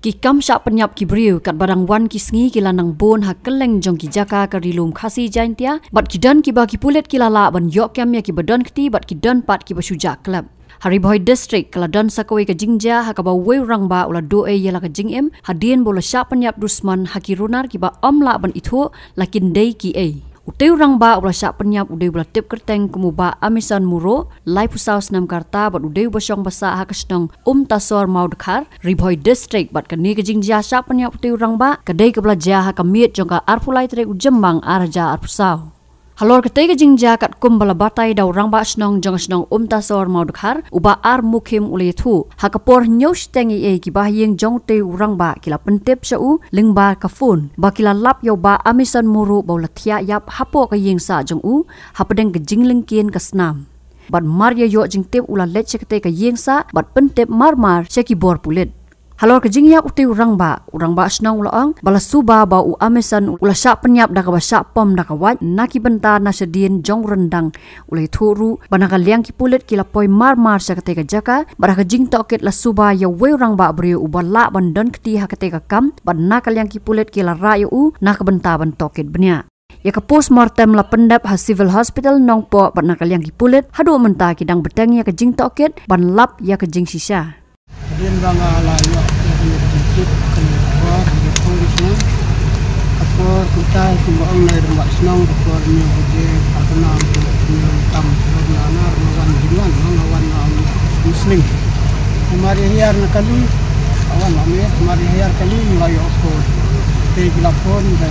Ki kam syak penyap ki briu kat barang wan ki sngi ki lanang bon ha keleng jong ki jaka ka rilum khasi jaintia bat ki dan ki ba ki pulet ki lala ban yok yam ya ki badan kti bat ki dan pat ki basuja klub Hariboy district kala dan sakawai ka jingja ha ka ba wei rang ba ula do e yala ka jingem hadien bola syak penyap dusman ha ki runar ki ba amla ban itho lakin dei ki e Uteu rang ba ula syak penyap udeu bela tip kerteng kemuba amisan muro lai pusau senam karta bat udeu basyong basa ha kasnong tasor mau dekhar Riboy district bat kani ke jingja syak penyap uteu rang ba kedai ke belajar ha kamiet jongka arpulai trek ujembang araja arpusau Halor ketai ke jingja kat kum bala batai dau rang ba snong jong snong tasor mau dekhar uba ar mukim ule thu ha kapor nyos tengi e ki bahyeng jong te urang ba kila pentep sau lingba ka phone ba kila lap yo ba amisan muru baula thia yap hapo ka yeng sa jong u ha pedeng ke jingling kien ka snam bat mar yo jing tep ula let chekte ka yeng sa bat pentep mar cheki bor pulet Halor ke jingya uteu urang ba snong ulaang bala suba ba u amisan ula syak penyap da ka ba syak pom da ka wat naki bentar na sedien jong rendang ulai thuru banaka liang ki pulet kila poi mar sa kate ka jaka baraka jing toket la suba ya we urang ba brio u bala ban don kti ha kate ka kam ban naka liang ki pulet kila ra yo u na ka bentar ban toket benya Ya ka postmortem la pendap ha civil hospital nong po ban naka liang ki pulet hadu menta ki dang beteng ya ka jing toket ban lap ya ka jing sisa Din bang ala yo kena dikit kena buat di polisnya kapor kita kumbaong na rumah senong kapor niyo buje partena niyo tam na lawan jiluan lawan muslim kemari hiar na kali awan amir kemari hiar kali layo ko te bilapon dan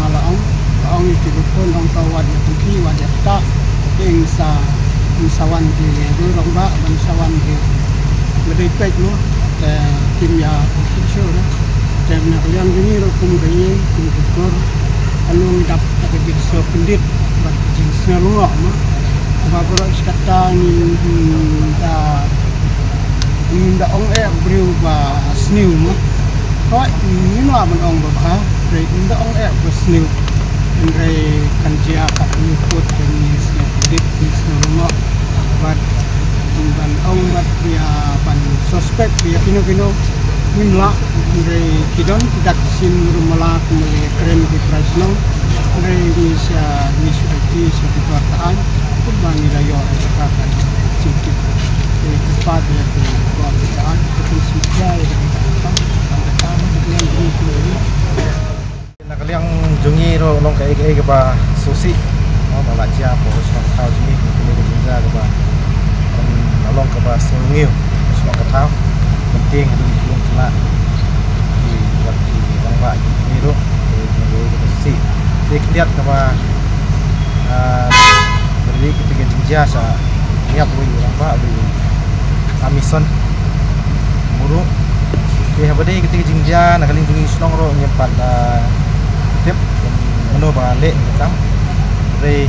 ang itu pun ang tawad ki wajah ta ing sawan di romba ban sawan di Medai pek no, kimia kisah na, tapi nak liang ini rokum gaya, kumputer, anu dap tak jadi pendit, bagi jenis ngelua mah, bapak kata ni dah orang beriu bah sniu mah, kau ini lah orang bapak, dari dah orang bersniu, dari kanjia kat nyukut jenis pendit jenis ngelua, bad dan orang buat dia pan suspek dia kino minla dari kidon tidak sin rumah kembali keren di Presno dari inisiatif suatu pertaan pun bangi layo sekarang cukup cepat ya buat pertaan itu sudah sampai yang ini nak liang jungi ro long kai ke ba susi mau belajar bos tahu jungi kini kerja ke ba Along ke bahasa Ngil, semua ketahu penting itu belum kena dibuat di bangsa ini tu, jadi si, jadi lihat apa berdiri ketika jasa, lihat beri bangsa beri amison, muru, jadi berdiri ketika jinja nak lindungi senong ro nyempat tip, menu balik kita, beri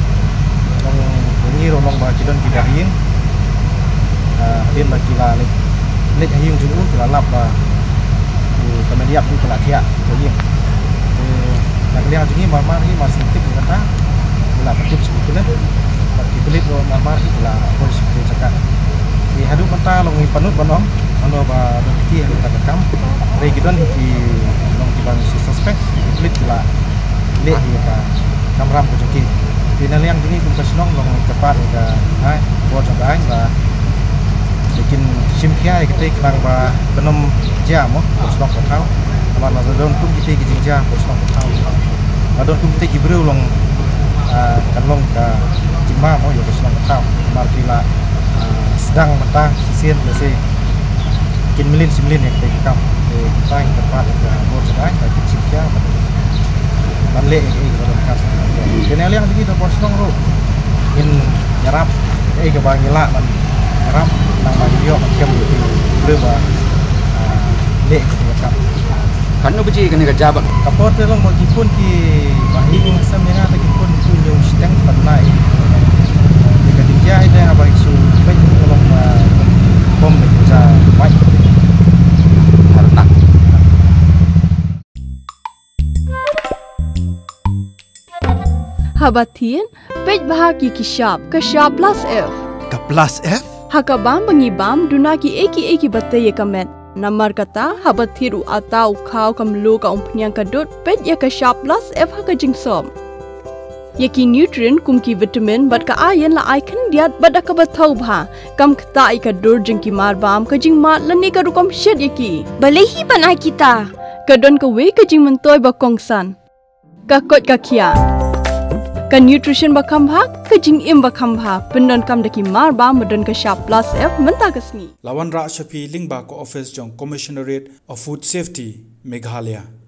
long ro long bahcidon kita hiing. Dia bagi lah lek hiung juru kala lap ba kemudian tu kala kia jadi nak lihat jadi marmar ni masih tip kata kala tip sebetulnya bagi pelit lo marmar kala polis cakap di hadu mata long panut banong anu ba rezeki kita rekam dari gidon di long tiban suspek pelit kala lek ka kamram rezeki di naliang ini pun kesenong long cepat ke ai buat sampai ba bikin simkia kita kelang ba penom jam posong kau aman adon pun kita jam posong kau adon pun kita gibreu long kalong ka jima mo yo posong kau markila sedang mata sisir besi bikin melin yang kita kau kita yang tempat bor sedang bikin simkia balik adon kas kenal yang begitu posong ro in nyarap ke bangila man nyarap nang mayo kem berba lek kita kan no biji kena kerja bak kapor telong bagi pun ki bahing samena bagi pun tu nyung steng panai jika dia ada apa isu baik tolong bom kerja baik harta Habatin pej bahagi kishap plus F Ka plus F Hakabam bangibam dunaki eki batai kamet Namar kata habat thiru atau kau kamlu ka umpnyang kadut pet ya ka sharp plus F ha ka jingsom. Yaki nutrient kumki vitamin bat ka ayan la icon diat bat ka bathau bha kam khta ka dur jing ki mar bam ka jing mat lani ka rukom shed yaki. Balehi banai kita. Kadon ka we ka jing mentoy ba kongsan. Ka kot ka kia. Ka nutrition ba khambha ka jing im ba khambha pendon kam daki mar ba modon ka sharp plus F menta kasni. Lawan Ra Shafi Lingba ko office jong Commissionerate of Food Safety Meghalaya.